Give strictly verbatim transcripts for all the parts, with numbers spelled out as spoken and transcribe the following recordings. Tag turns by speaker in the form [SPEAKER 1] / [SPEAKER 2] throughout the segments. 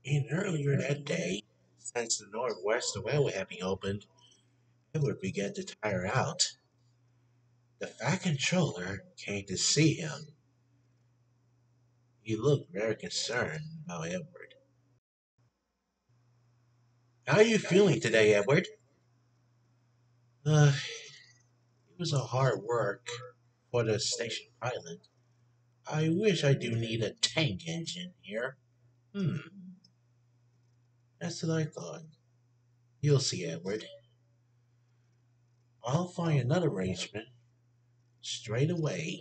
[SPEAKER 1] And earlier that day, since the Northwest Railway had been opened, Edward began to tire out. The Fat Controller came to see him. He looked very concerned about Edward. How are you feeling today, Edward? Uh, it was a hard work for the station pilot. I wish I do need a tank engine here. Hmm, that's what I thought. You'll see, Edward. I'll find another arrangement straight away.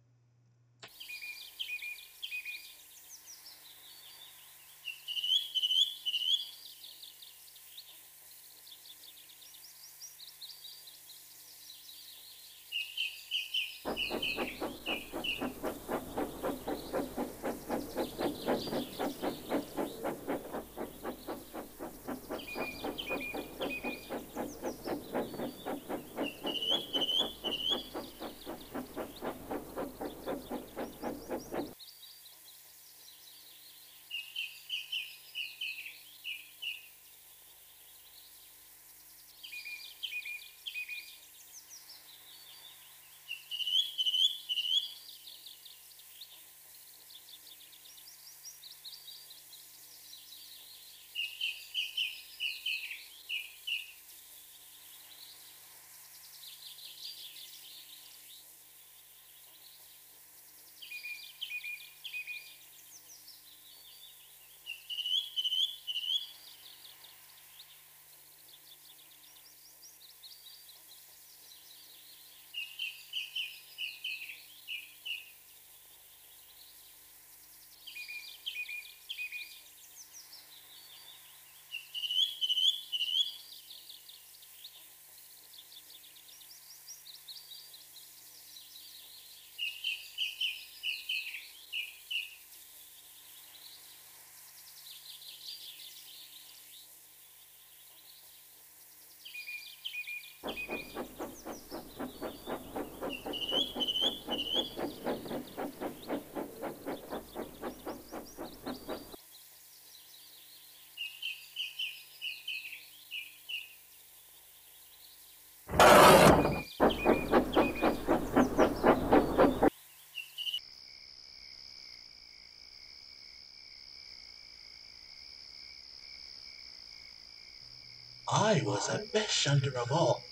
[SPEAKER 1] I was a best hunter of all.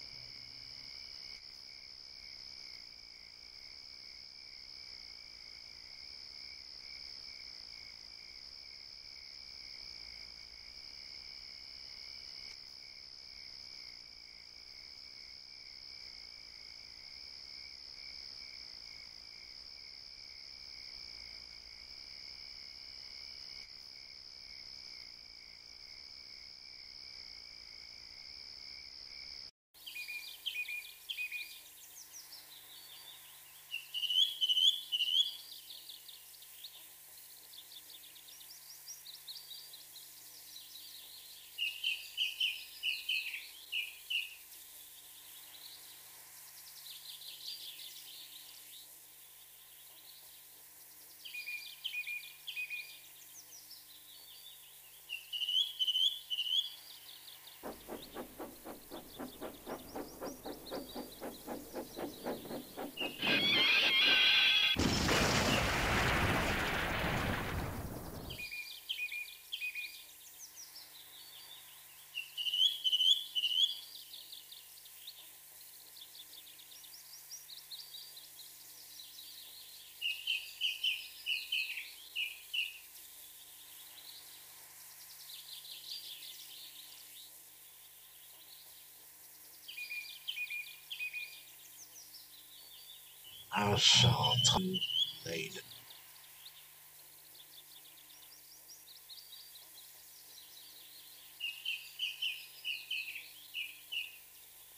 [SPEAKER 1] I shall tell you